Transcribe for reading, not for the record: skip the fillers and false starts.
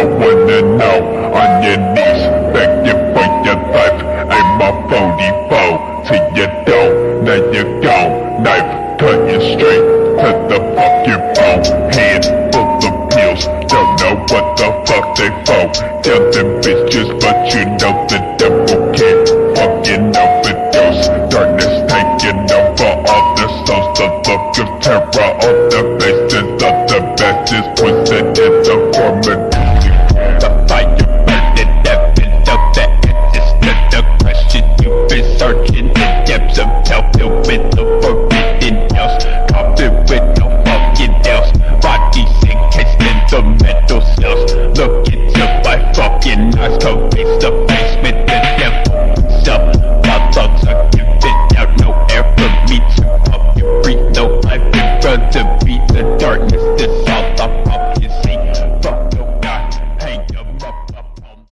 don't wanna know. On your knees, begging for your life. Aim my 44 to your dome. Now you're gone, knife cutting straight to the fucking bone. Hand full of pills, don't know what the fuck they for. Tell them bitches, but you know the devil can't fucking overdose. Darkness taking over all the souls. The look of terror on the faces of the bastards, twisted in the form of music. The fire burning evidence of that existence. The question you've been searching in depths of hell, filled with the forbidden else. Coffin with no fucking else. Bodies encased in the metal cells. Look into my fucking eyes, cold face the